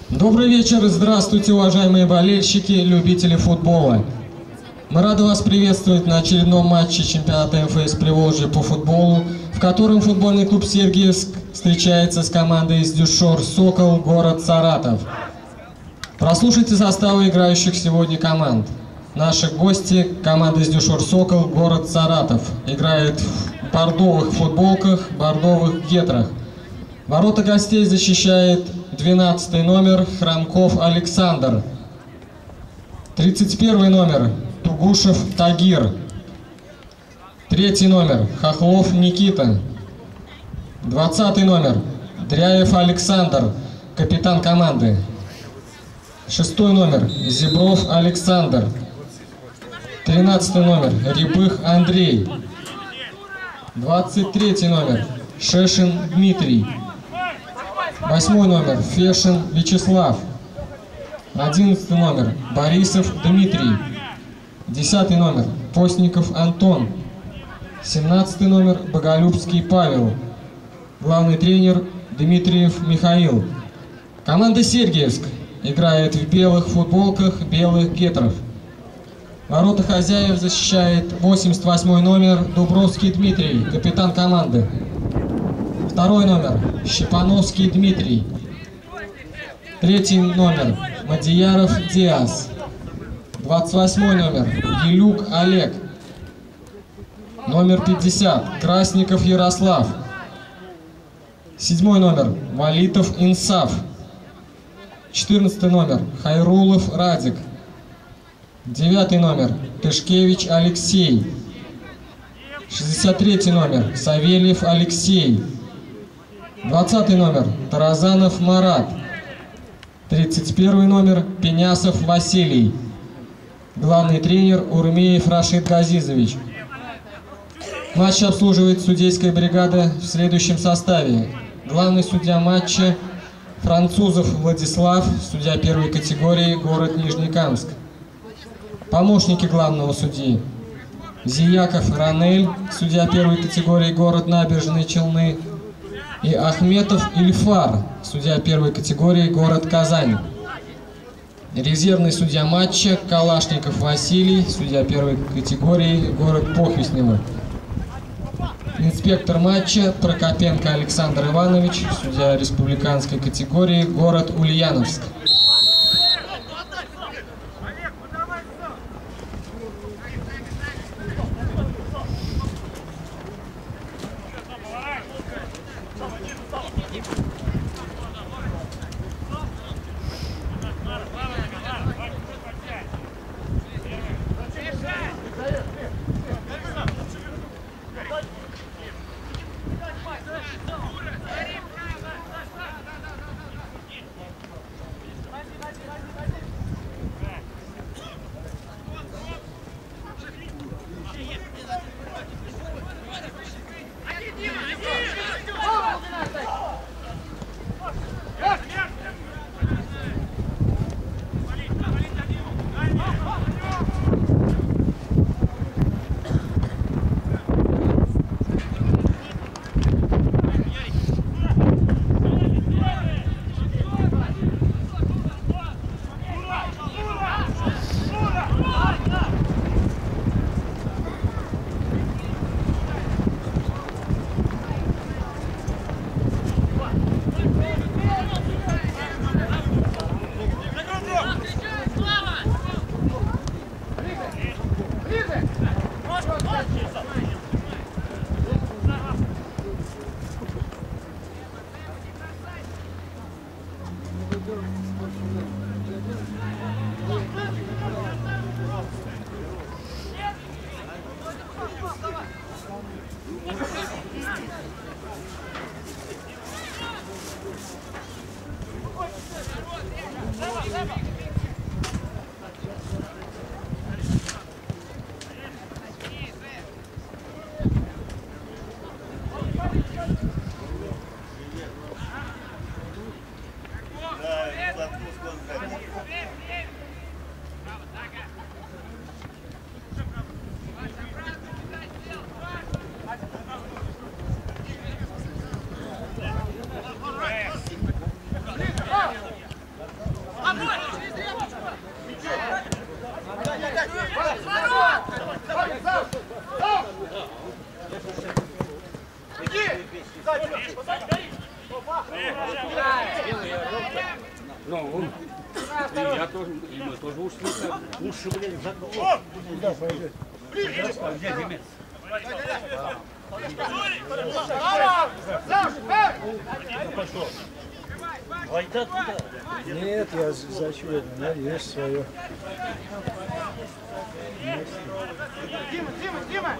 Добрый вечер, здравствуйте, уважаемые болельщики, любители футбола. Мы рады вас приветствовать на очередном матче чемпионата МФС Приволжья по футболу, в котором футбольный клуб «Сергиевск» встречается с командой из Дюшор «Сокол», город Саратов. Прослушайте составы играющих сегодня команд. Наши гости, команда из Дюшор «Сокол», город Саратов, играет в бордовых футболках, бордовых гетрах. Ворота гостей защищает 12 номер Храмков Александр, 31 номер Тугушев Тагир, 3 номер Хохлов Никита, 20 номер Дряев Александр, капитан команды, 6 номер Зебров Александр, 13 номер Рябых Андрей, 23 номер Шешин Дмитрий, 8 номер Фешин Вячеслав, 11 номер Борисов Дмитрий, 10 номер Постников Антон, 17 номер Боголюбский Павел, главный тренер Дмитриев Михаил. Команда «Сергиевск» играет в белых футболках, белых гетров. Ворота хозяев защищает 88 номер Дубровский Дмитрий, капитан команды. 2 номер Щепановский Дмитрий, 3 номер Мадияров Диас, 28 номер Елюк Олег, номер 50 Красников Ярослав, 7 номер Валитов Инсаф, 14 номер Хайрулов Радик, 9 номер Тышкевич Алексей, 63 номер Савельев Алексей, 20 номер Таразанов Марат, 31 номер Пенясов Василий, главный тренер Урмеев Рашид Газизович. Матч обслуживает судейская бригада в следующем составе. Главный судья матча Французов Владислав, судья первой категории, город Нижнекамск. Помощники главного судьи: Зияков Ранель, судья первой категории, город Набережные Челны, и Ахметов Ильфар, судья первой категории, город Казань. Резервный судья матча Калашников Василий, судья первой категории, город Похвестнево. Инспектор матча Прокопенко Александр Иванович, судья республиканской категории, город Ульяновск. Ну, и я тоже, и мы тоже ушли. Уши, блин, закрыл. Куда пойдет? Где Демец? Пошел. Войда туда. Нет, я зачем? У меня есть свое. Дима!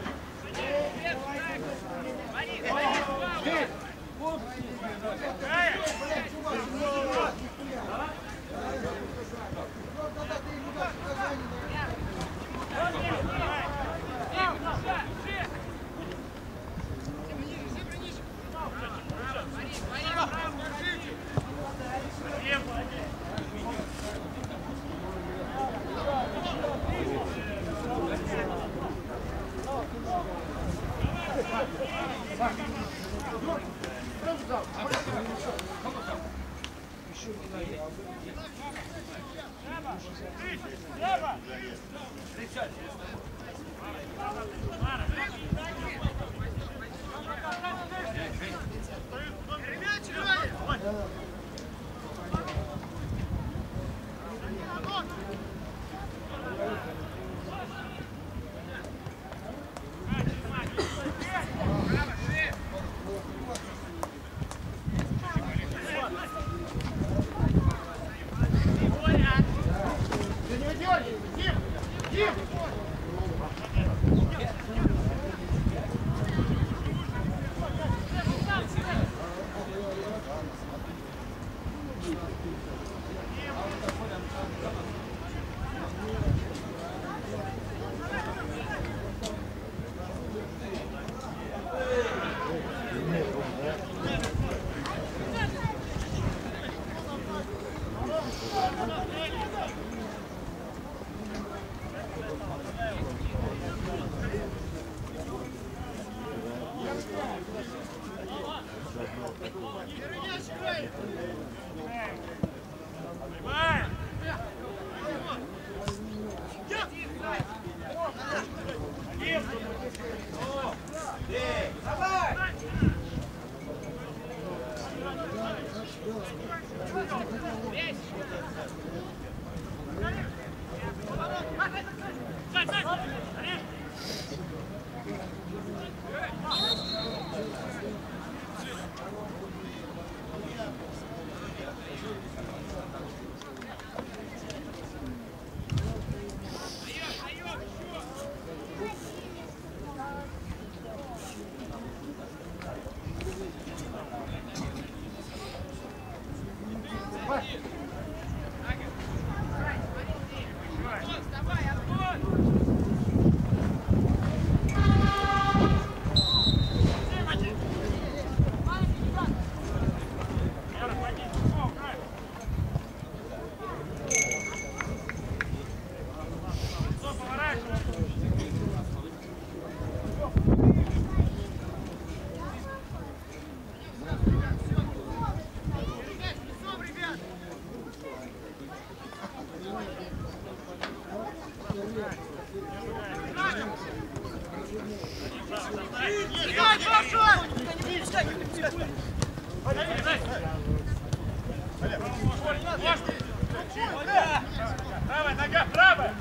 Правая нога, правая!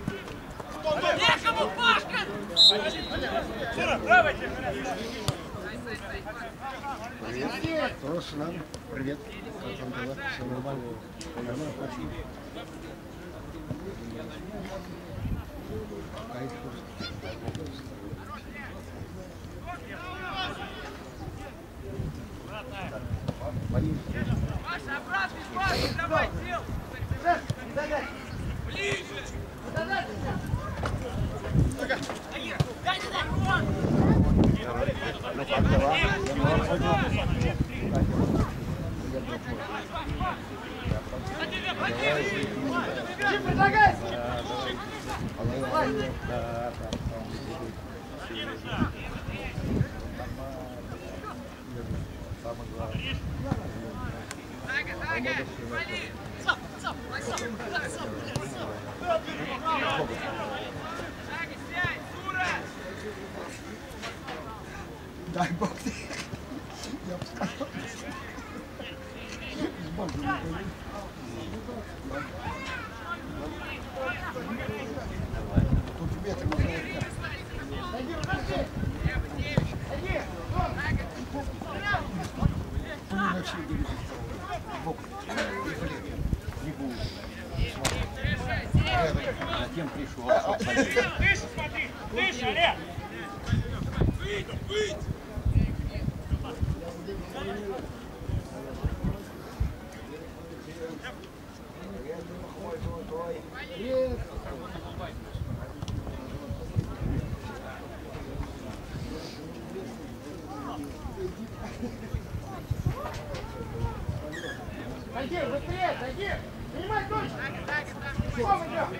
Некому, Пашка! Правая тебе! Привет. Тоже надо. Привет. Как там дела? Все нормально? Нормально, хочу. Паша, обратный, Паша, давай, сел! Ближе! Дай бог ты. Я бы сказал. Затем пришел, чтобы пойти. Выше смотри! Выше, Олег! Зайди, быстрее, зайди! Принимай точку! Бегом идем!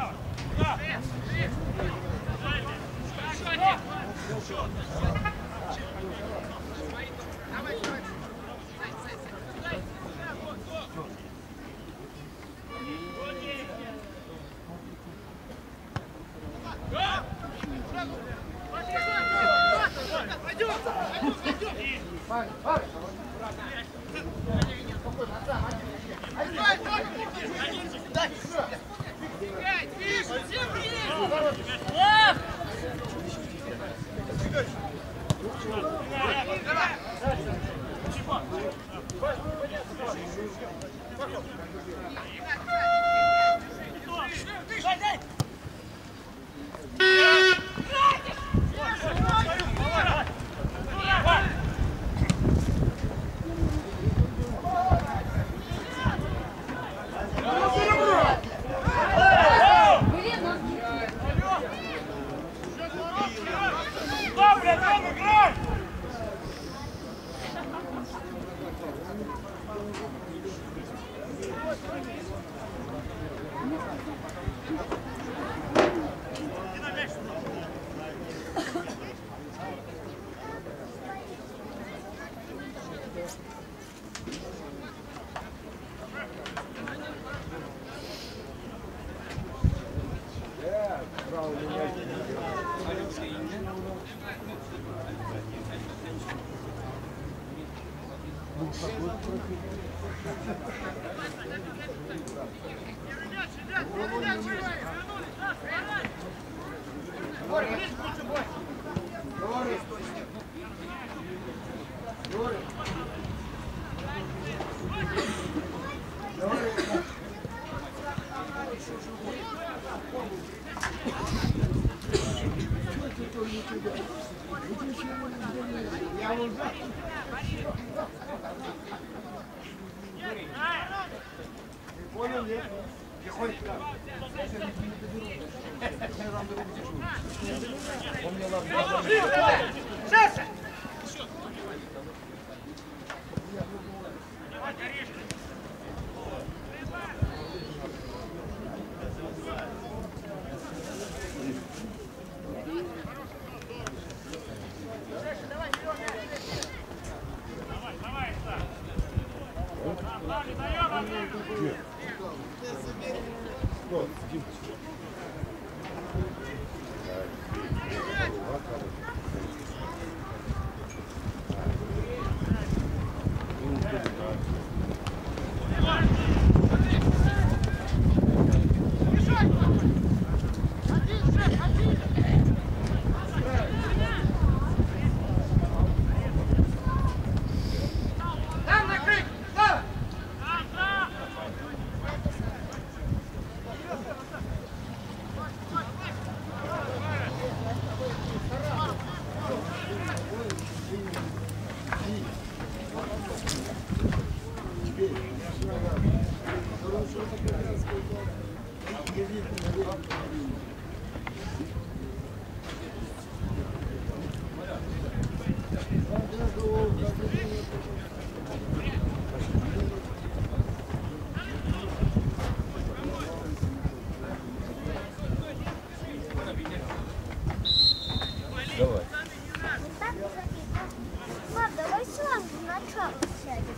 Мам, давай сразу начало сядем.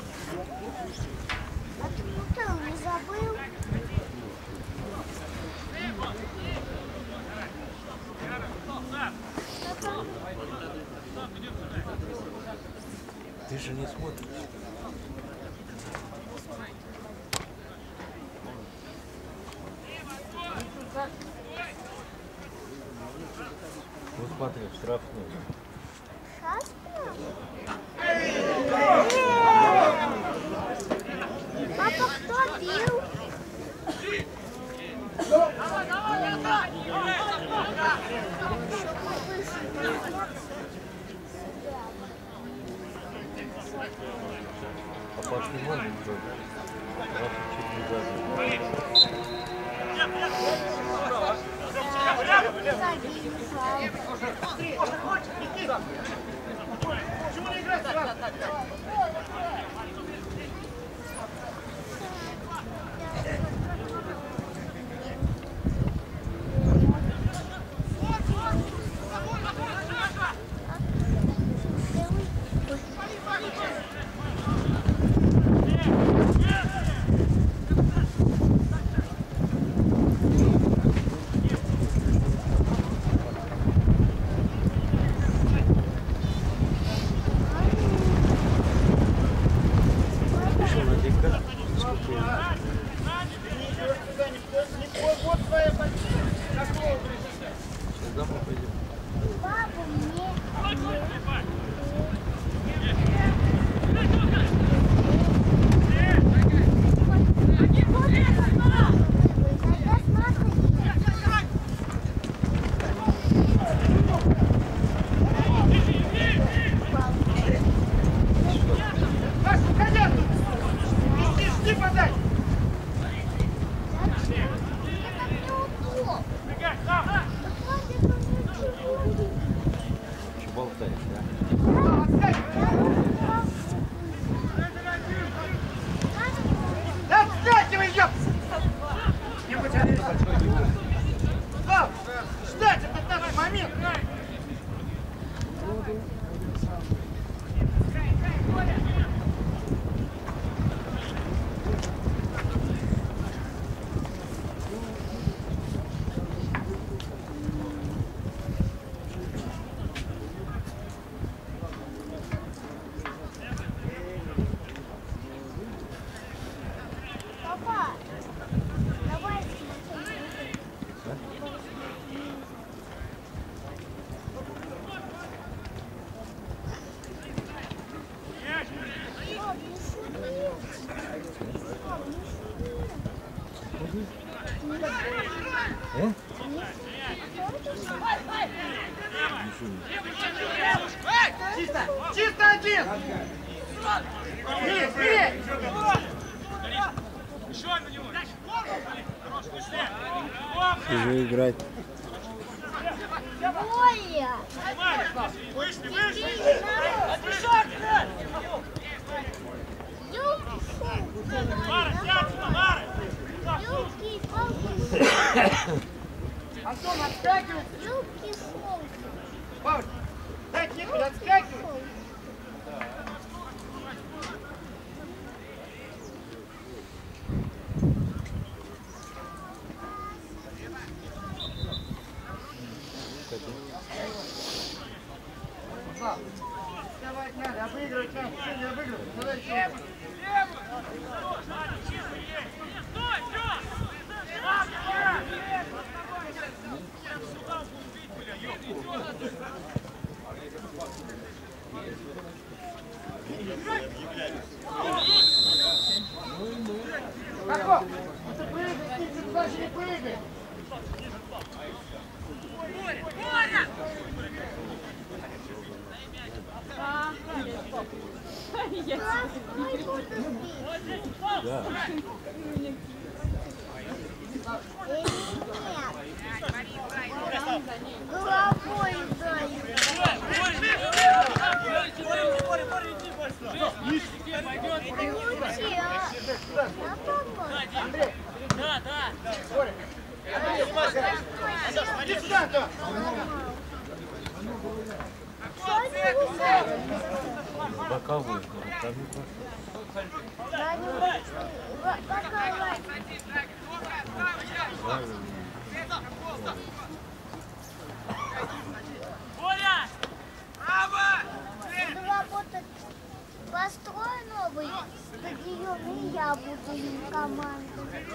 А ты бутылку не забыл? Ты же не смотришь. Вот смотри, штрафную. Папа, кто бил? пошли вон уже. Чуть не забыл. Почему не играть сразу? Чисто! Чисто один! Бери! Уже играть. Оля! Вышли, вышли! Мара, сядь сюда, Мара! Антон, отскакивай! Павел, дай Николь, отскакивай! Давай, надо, обыгрывать надо, все не обыгрывать. Давай еще. Каков? Ты прыгай, ты туда же не прыгай. Да. Головой даю. Андрей. Да, да. Боря. Иди сюда, Антон. Боковой. Буду работать, построю новый стадион, и я буду им командовать.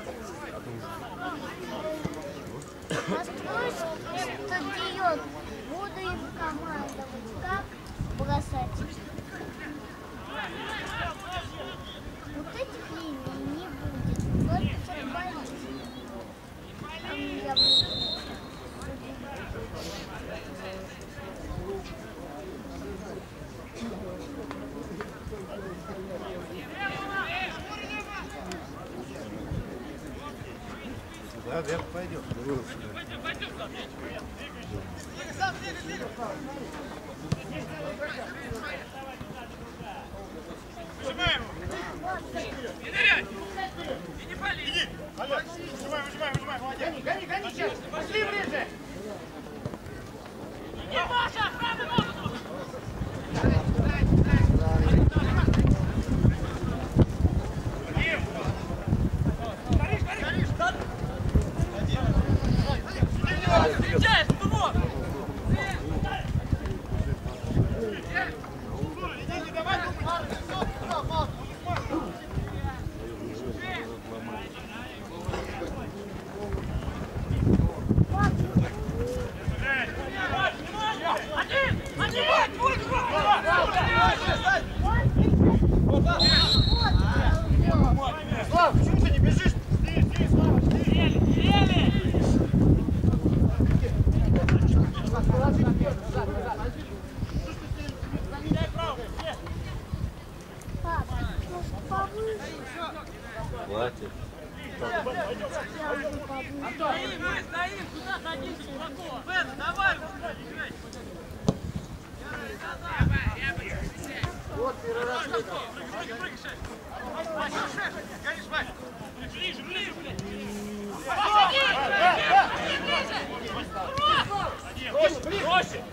Построю стадион, буду им командовать, как бросать. Вот этих линий не будет, только футболист. Там я буду. Наверх пойдем. Выжимаем! Не ныряй! И не пали! Иди! Олег, выжимай, молодец! Гони, сейчас! Пошли ближе! Не Маша! Правда ногу! Встречаешь, Турбо! Слав, почему ты не бежишь? Хватит. Стоим, куда садимся, глубоко? Бен, давай! Вот первый раз. Ближе, блядь! Проще!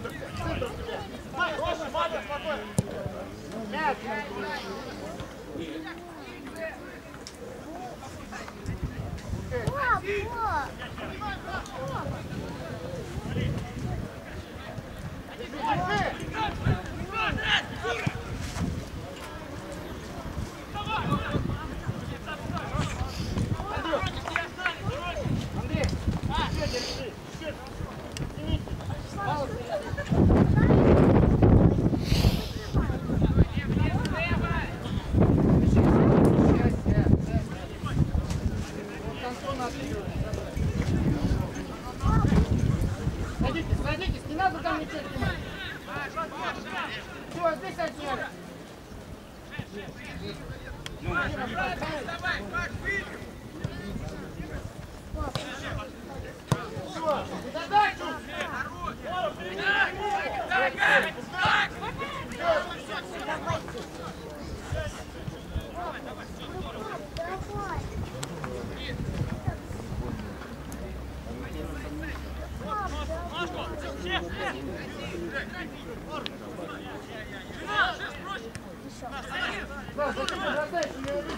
Проще, Маня, спокойно! Мяч. Папа! Андрей, держи. Садитесь, не надо там ничего снимать. Все, здесь отсняли. Давай, Маш, видишь? Все, задачу. Давай. Машко, шеф! Да, зачем ты бросаешь? Я увижу.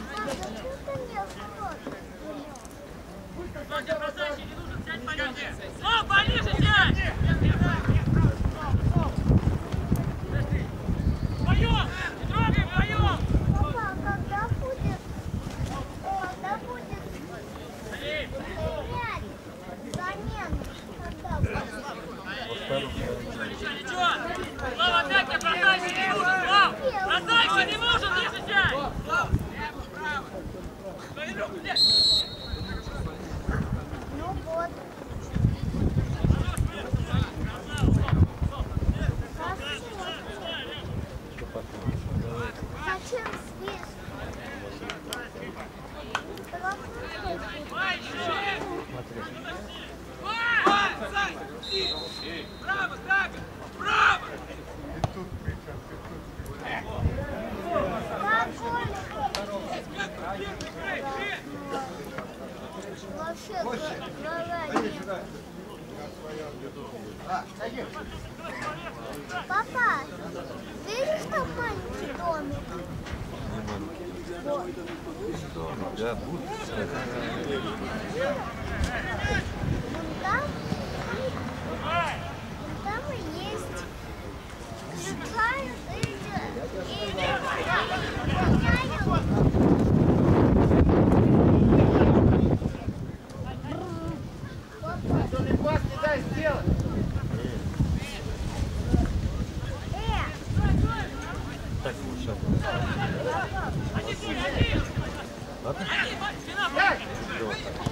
О, пониже сядь! Вдвоем! Не трогай, вдвоем! Папа, когда будет менять замену? Когда будет? Ничего! Слава, опять не бросайся, не нужен! Слав! Бросайся, не нужен, ниже сядь! Ну вот. Зачем здесь? Браво, так! Браво! Папа, видишь там маленький домик? Вот. Да, будет. Там и есть. Включают и меняют. Зеленый пас не дай сделать. Так лучше. Один! Ладно? Спина!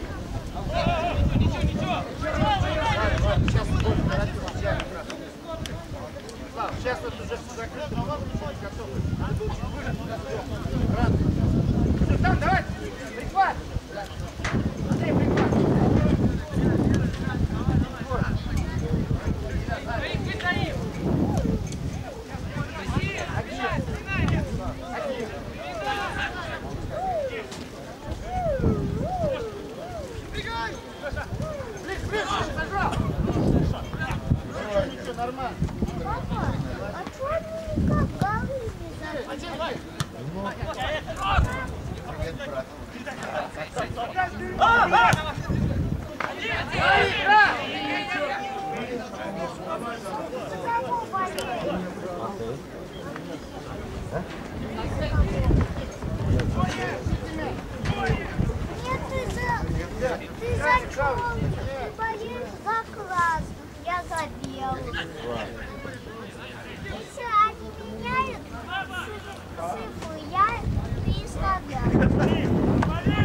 Ты за черный, ты болеешь за красных, я за белых. Если они меняют цифру, я переставляю.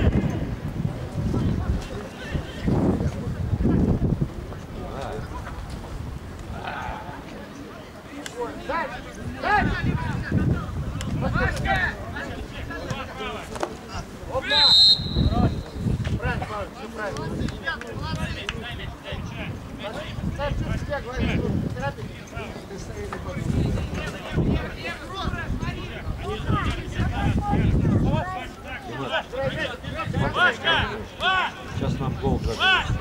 Сейчас нам гол забьют.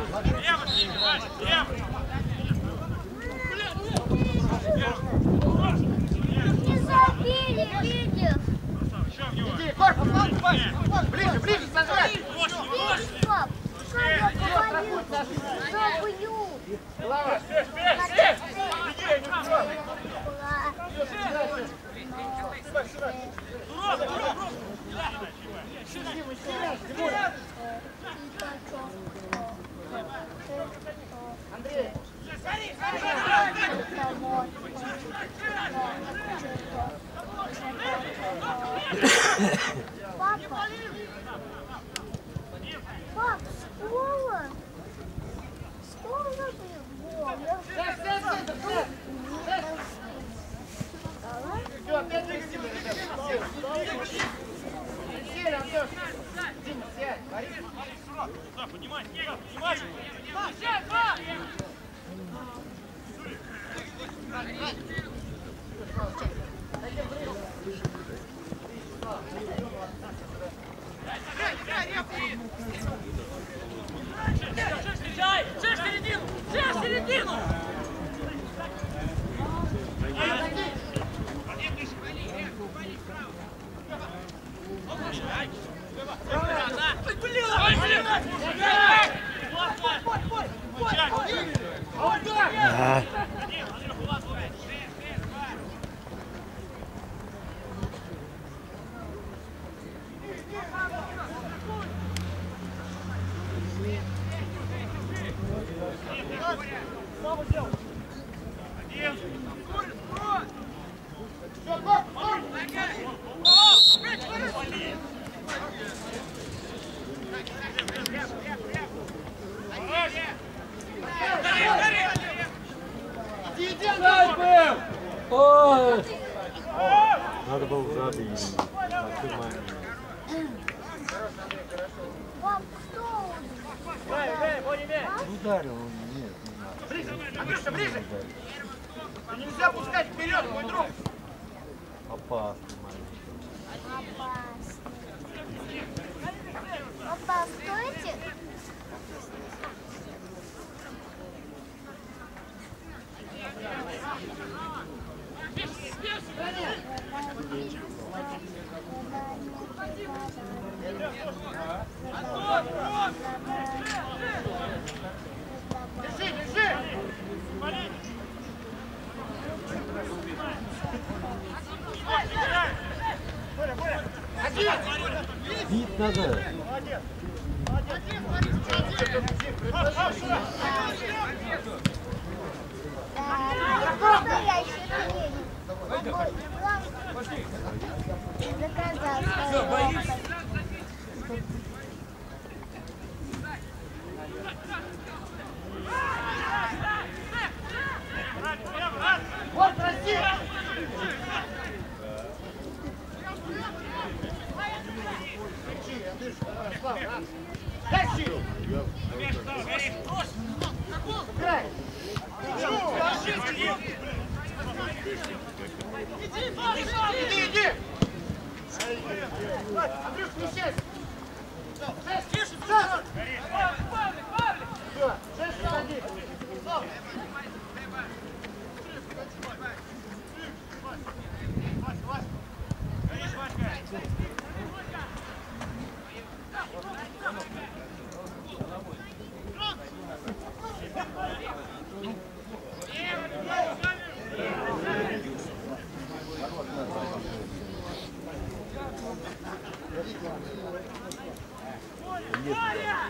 Не забили, видишь? Иди, корпус, ближе, ближе, сажай! Видишь, пап? Что я говорю? Забью. Голова! Андрей! Папа! Пап, школа! Школа забыл. Все, опять красиво, ребята. Сели, Антош. Дима, сядь, Борис. Поднимай, поднимай! Середину! Надо было забить. Пап, кто Ударил он, нет, не надо. Ближе, Андрюша, ближе! Нельзя пускать вперед, мой друг! Опасный маленький. Опасно. Папа, стойте. Держи, держи! Бить надо. Настоящий тренер. Заказал свой опыт. Вот, Россия! Тащи! Играй! Иди, иди! Андрюш, смещайся! Все, 6 сзади!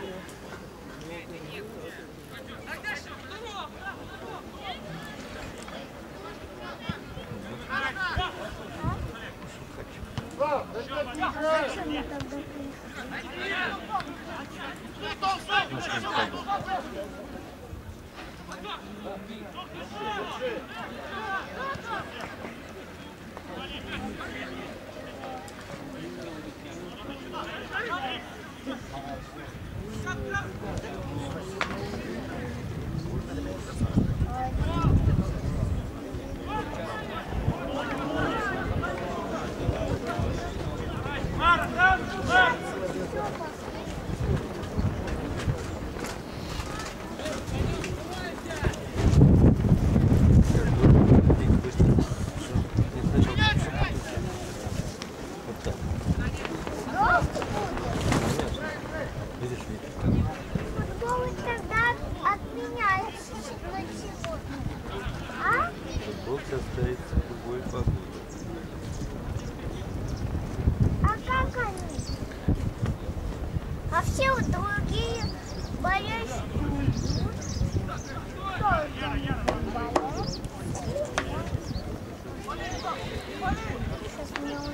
Зачем мы тогда приехали? Футбол тогда отменяется на сегодня. А? Футбол состоится в любой погоде. А как они? А все вот другие болельщики уйдут. Кто болеет? Сейчас мне он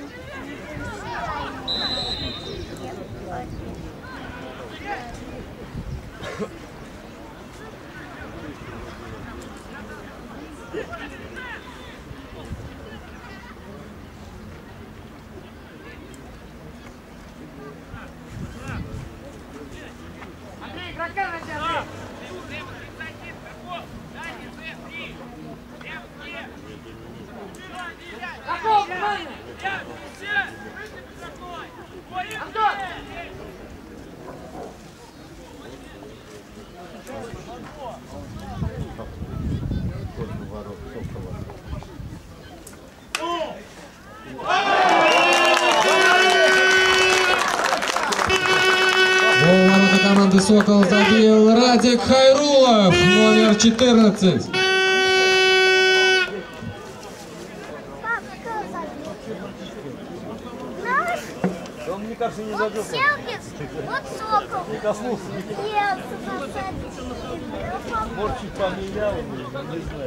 Гол ворота команды «Сокол» забил Радик Хайрулов, номер 14. Он, мне кажется, не забил. вот Селгис, вот Сокол. Не коснулся. Нет, Может, чуть поменял, не знаю.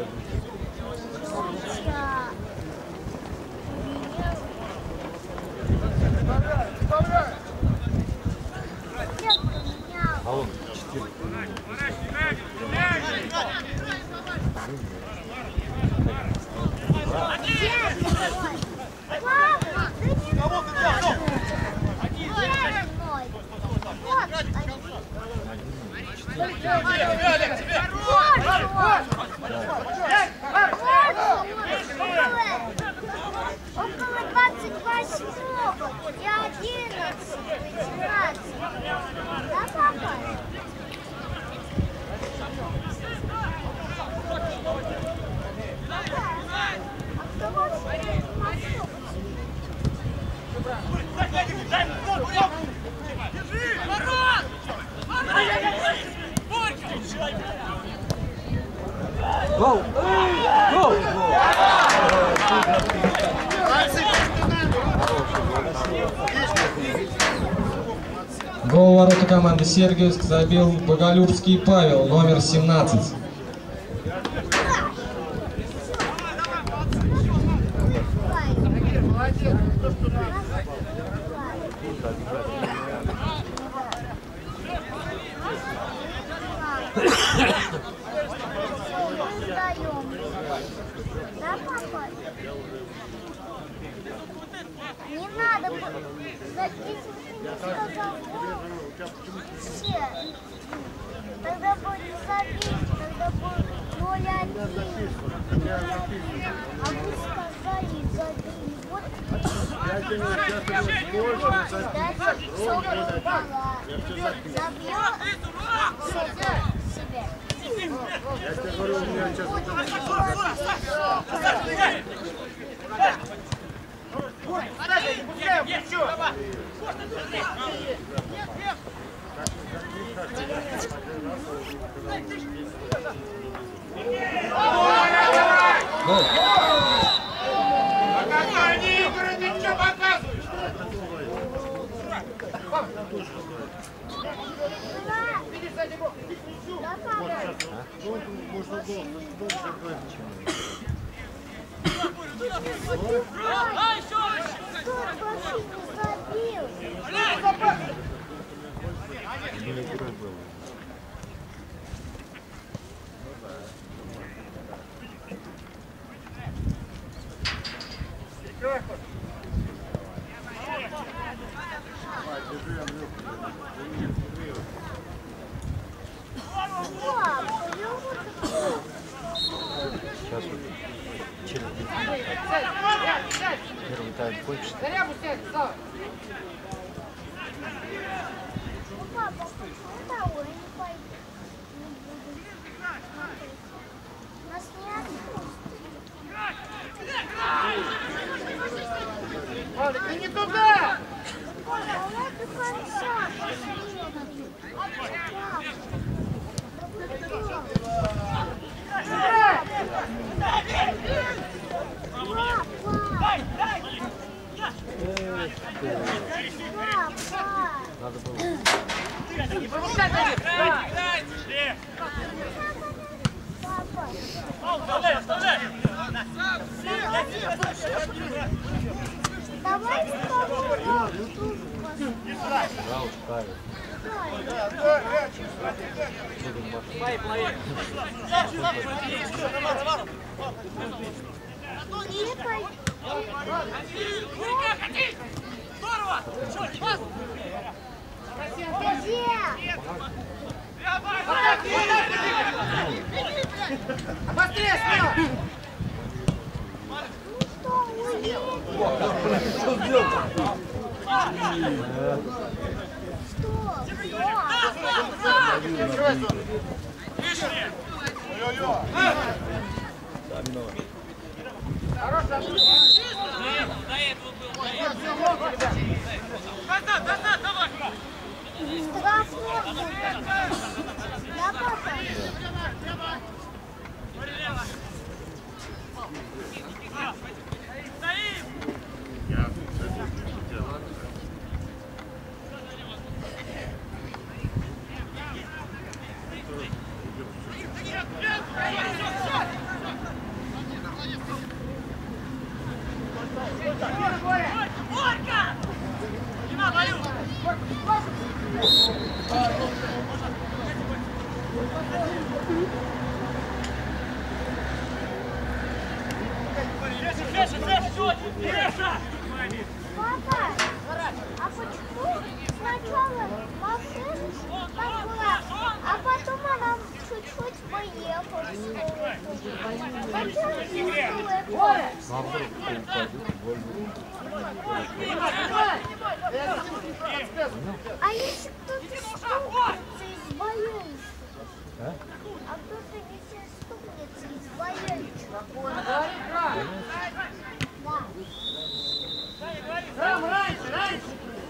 А он 4. Около 28 и 11, 18. Да, папа? Гол! Гол! Гол ворота команды «Сергиевск» забил Боголюбский Павел, номер 17. Да, папа? Не надо сказал все. Тогда будет забить, тогда будет 0-1. А вы сказали забили. Вот. Дальше Сокол забьет себе. Я тебе говорю, у меня сейчас А когда они игры, ты что показываешь? Сейчас вот через первый тайм кончится. Папа, почему я не пойду? Не буду смотреть. Нас не отпустят. Павлик, ты не туда! Папа, давай до конца. Надо было. Не пропускай, Давид! Давай с тобой Раунд ставит. Здорово! Пас! Быстрее, смело! Что сделал? Назад, давай! Штрафной будет. Да, папа? Орка! Дима, бою! Папа, а почему сначала машина так была, а потом она чуть-чуть поехала? Зачем делать? А вдруг кто упадет, больно. А если кто-то стукнется из болельщиков? А? А кто-то если стукнется из болельщиков? Да. Рам, раньше!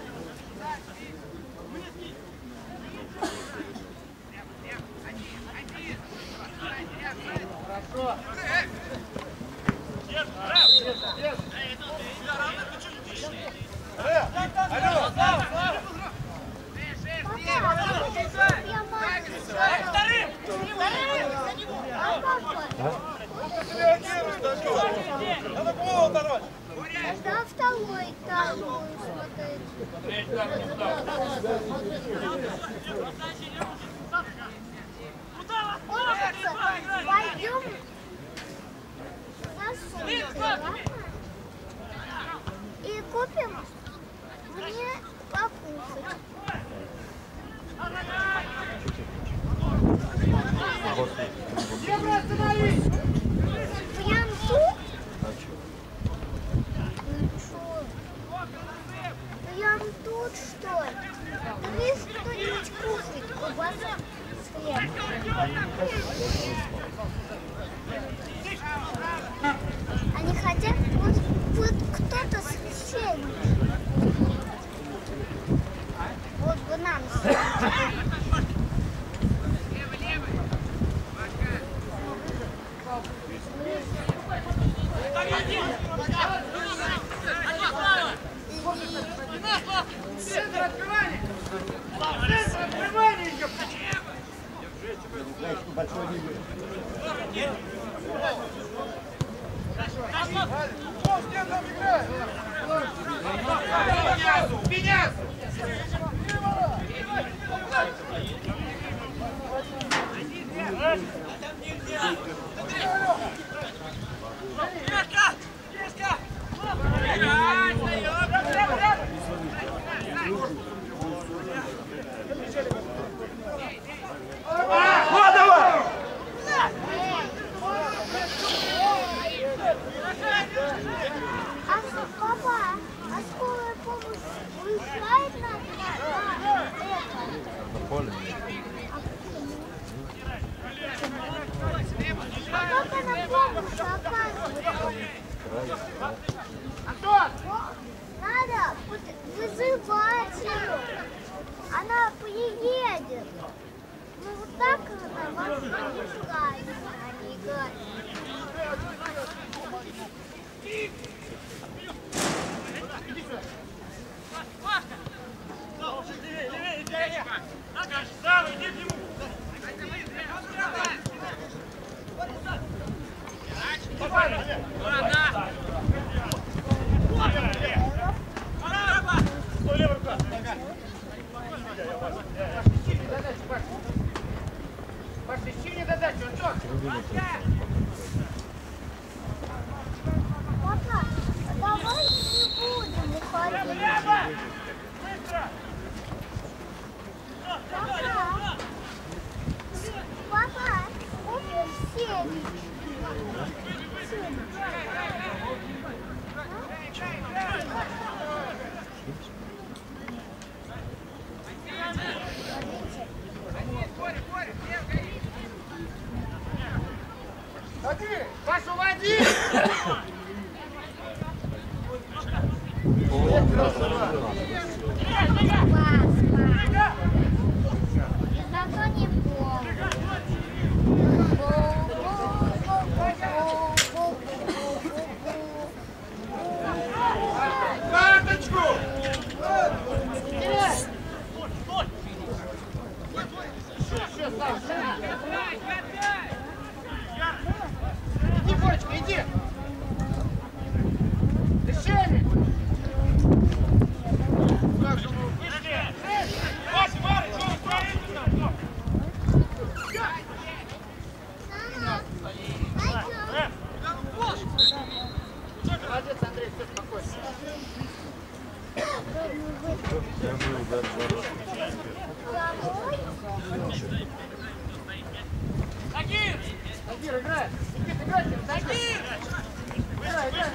Хорошо! Тогда второй там будем смотреть. Пойдем на сумку, ладно? И купим мне покушать. Дебра, остановись! Прям тут? А что? Ну что? Прям тут, что ли? Да видишь, кто-нибудь кушает, колбаса с хлебом. Они хотят, вот кто-то священник. Вот бы нам съесть. Центр открывания! Центр открывания! Папа, а скорая помощь уезжает на поле? А как она помощь оказывает? Антон! Надо вызывать ее. Она приедет. Ну вот так она вас не пускает. Они играют. Папа, давай не будем уходить. Папа, купи все. Пашу, води! Зато не помню. Карточку! Иди, Боречка, иди! Решение! Молодец, Андрей, все спокойно. Тагир! Тагир, играй! Никит, играй! Тагир! Играй, играй!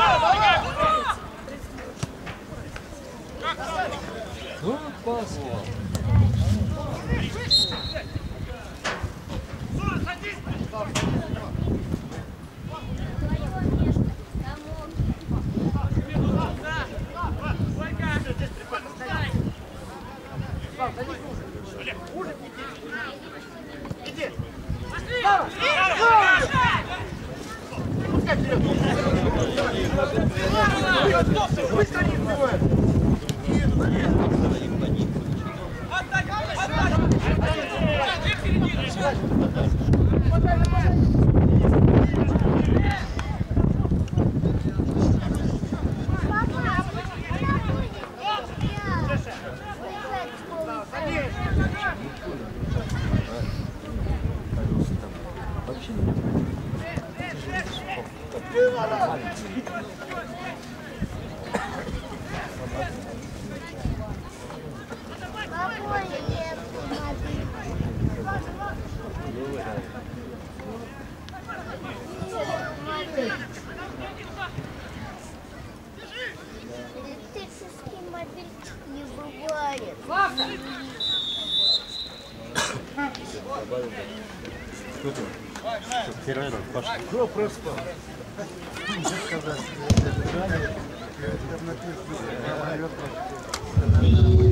Слава, садись уже! Уже иди! Иди! Слава! Пускай вперед! Быстро не сбивай! Электрический мобильчик не бывает. Что ты? Первый раз, Паша. Что просто? Что сказать?